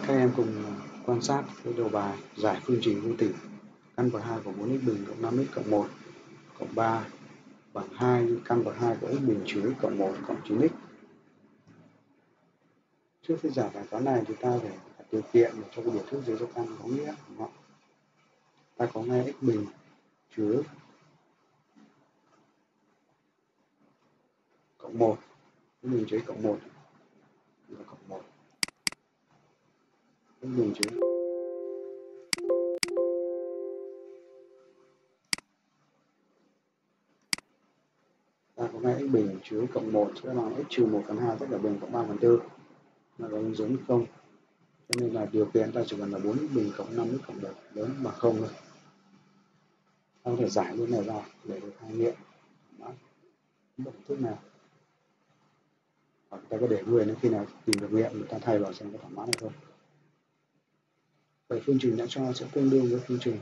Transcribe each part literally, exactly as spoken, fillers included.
Các em cùng quan sát cái đầu bài giải phương trình vô tỉ căn bậc hai của bốn x bình cộng năm x cộng một cộng ba bằng hai căn bậc hai của x bình trừ x cộng một cộng chín x. Trước khi giải bài toán này thì ta phải đặt điều kiện để cho cái biểu thức dưới cho căn có nghĩa, đúng không? Ta có ngay x bình trừ x cộng một, x bình trừ x cộng một là cộng một, x bình trừ ta có ngay x bình trừ x cộng một sẽ bằng x trừ một phần hai tất cả bình cộng ba phần tư là bằng giống không, cho nên là điều kiện ta chỉ cần là bốn x bình cộng năm x cộng một lớn bằng không thôi. Ta có thể giải luôn này ra để được hai nghiệm. Đó, biểu thức nào hoặc ta có để nguyên đến khi nào tìm được nghiệm người ta thay vào xem có thỏa mãn hay không. Vậy phương trình đã cho sẽ tương đương với phương trình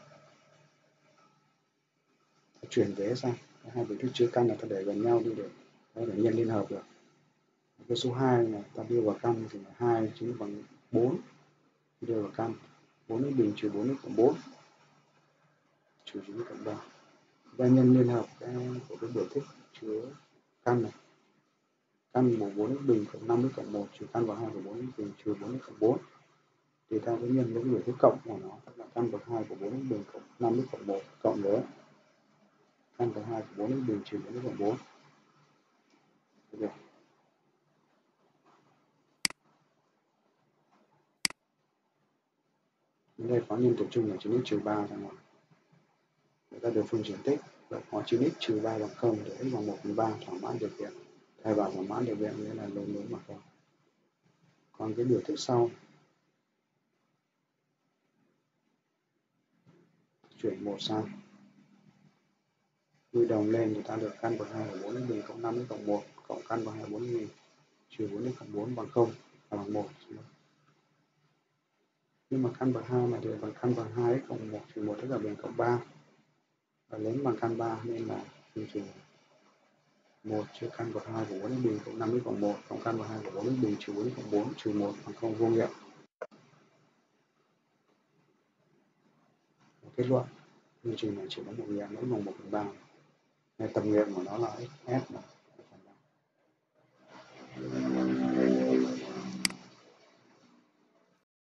ta chuyển vế sang hai biểu thức chia căn là ta để gần nhau đi để để nhân liên hợp được. Cái số hai này ta đưa vào căn thì là hai chính bằng bốn, đưa vào căn bốn x bình trừ bốn x cộng bốn trừ chín x cộng ba. Ta nhân liên hợp cái của cái biểu thức chứa căn này, căn của bốn x bình cộng năm x cộng một trừ căn vào hai của bốn x bình trừ bốn x cộng bốn thì ta sẽ nhân với biểu thức cộng của nó, tức là căn bậc hai của bốn x bình cộng năm x cộng một cộng với căn bậc hai của bốn x bình trừ bốn x cộng bốn. Được. Đến đây có nhân tử chung là chín x trừ ba ra ngoài. Người ta được phương trình tích vậy có chín x trừ ba bằng không để x bằng một phần ba thỏa mãn điều kiện. Thay vào thỏa mãn điều kiện nghĩa là lớn lớn bằng không. Còn cái biểu thức sau chuyển một sang quy đồng lên thì ta được căn bậc hai của bốn x bình cộng năm x cộng một cộng căn bậc hai của bốn x bình trừ bốn x cộng bốn bằng không và bằng một. Nhưng mà căn bậc hai này thì bằng căn bậc hai x cộng một trừ một tất cả bình cộng ba và lớn bằng căn ba nên là phương trình một chia căn bậc hai của bốn x bình cộng năm x cộng một cộng căn bậc hai của bốn x bình trừ bốn x cộng bốn trừ một bằng không vô nghiệm. Kết luận phương trình này chỉ có một nghiệm, mỗi bằng một phần ba. Tầm nghiệm của nó là s là